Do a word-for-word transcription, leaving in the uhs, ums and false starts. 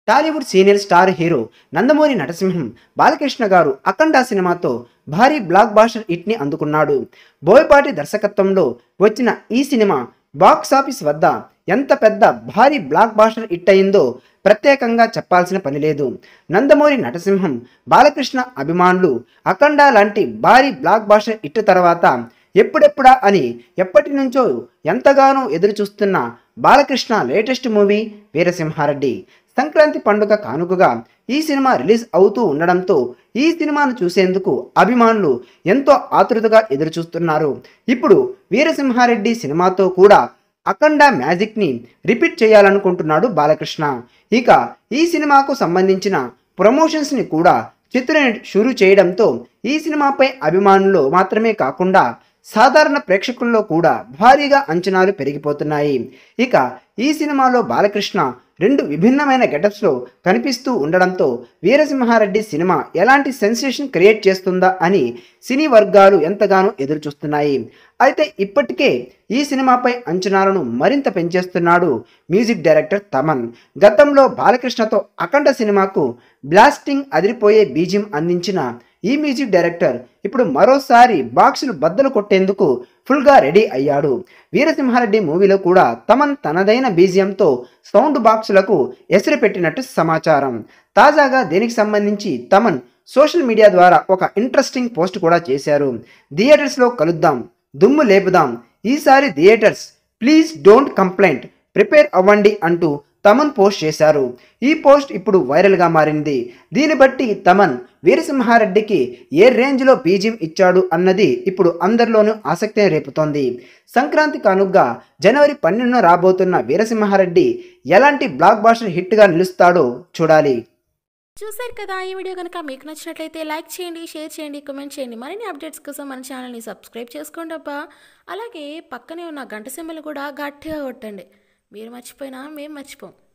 Tollywood senior star hero Nandamuri నటసింహం బాలకృష్ణ గారు అఖండ సినిమాతో భారీ బ్లాక్ బాస్టర్ హిట్ ని అందుకున్నాడు. బోయపాటి దర్శకత్వంలో వచ్చిన ఈ సినిమా బాక్సాఫీస్ వద్ద ఎంత పెద్ద భారీ బ్లాక్ బాస్టర్ హిట్ అయిందో ప్రత్యేకంగా చెప్పాల్సిన పని లేదు. నందమూరి నటసింహం బాలకృష్ణ అభిమానులు అఖండ లాంటి భారీ బ్లాక్ బాస్టర్ హిట్ తర్వాత ఎప్పుడెప్పుడా అని ఎప్పటి నుంచో ఎంతగానో ఎదురు చూస్తున్న బాలకృష్ణ లేటెస్ట్ మూవీ వీరసింహారెడ్డి సంక్రాంతి పండుగ కానుకగా ఈ సినిమా రిలీజ్ అవుతూ ఉండడంతో ఈ సినిమాను చూసేందుకు అభిమానులు ఎంతో ఆతృతగా ఎదురు చూస్తున్నారు. ఇప్పుడు వీరసింహారెడ్డి సినిమాతో కూడా అఖండ మ్యాజిక్ ని రిపీట్ చేయాలనుకుంటున్నాడు బాలకృష్ణ. ఇక ఈ సినిమాకు సంబంధించిన ప్రమోషన్స్ ని కూడా చిత్రయూనిట్ షురూ చేయడంతో ఈ సినిమాపై అభిమానులు మాత్రమే కాకుండా సాధారణ ప్రేక్షకుల్లో కూడా భారీగా అంచనాలు పెరిగిపోతున్నాయి. ఇక ఈ సినిమాలో బాలకృష్ణ రెండు విభిన్నమైన గెటప్స్లో కనిపిస్తూ ఉండడంతో వీరసింహారెడ్డి సినిమా ఎలాంటి సెన్సేషన్ క్రియేట్ చేస్తుందా అని సినీ వర్గాలు ఎంతగానో ఎదురు చూస్తున్నాయి. అయితే ఇప్పటికే ఈ సినిమాపై అంచనాలను మరింత పెంచేస్తున్నాడు మ్యూజిక్ డైరెక్టర్ తమన్. గతంలో బాలకృష్ణతో అఖండ సినిమాకు బ్లాస్టింగ్ అదిరిపోయే బీజియం అందించిన ఈ మ్యూజిక్ డైరెక్టర్ ఇప్పుడు మరోసారి బాక్సులు బద్దలు కొట్టేందుకు ఫుల్గా రెడీ అయ్యాడు. వీరసింహారెడ్డి మూవీలో కూడా తమన్ తనదైన బీజియంతో సౌండ్ బాక్సులకు ఎసిరి పెట్టినట్టు సమాచారం. తాజాగా దీనికి సంబంధించి తమన్ సోషల్ మీడియా ద్వారా ఒక ఇంట్రెస్టింగ్ పోస్ట్ కూడా చేశారు. థియేటర్స్లో కలుద్దాం, దుమ్ము లేపుదాం, ఈసారి theatres please don't complaint, prepare అవ్వండి అంటూ తమన్ పోస్ట్ చేశారు. ఈ పోస్ట్ ఇప్పుడు వైరల్గా మారింది. దీన్ని బట్టి తమన్ వీరసింహారెడ్డికి ఏ రేంజ్లో బీజియం ఇచ్చాడు అన్నది ఇప్పుడు అందరిలోనూ ఆసక్తిని రేపుతోంది. సంక్రాంతి కానుగ్గా జనవరి పన్నెండున రాబోతున్న వీరసింహారెడ్డి ఎలాంటి బ్లాక్ బాస్టర్ హిట్గా నిలుస్తాడో చూడాలి. చూసారు కదా, ఈ వీడియో కనుక మీకు నచ్చినట్లయితే లైక్ చేయండి, షేర్ చేయండి, కామెంట్ చేయండి. మరిన్ని అప్డేట్స్ కోసం మన ఛానల్ని సబ్స్క్రైబ్ చేసుకోండి అబ్బా. అలాగే పక్కనే ఉన్న గంట సింబల్ కూడా గట్టిగా కొట్టండి. మీరు మర్చిపోయినా మేము మర్చిపోం.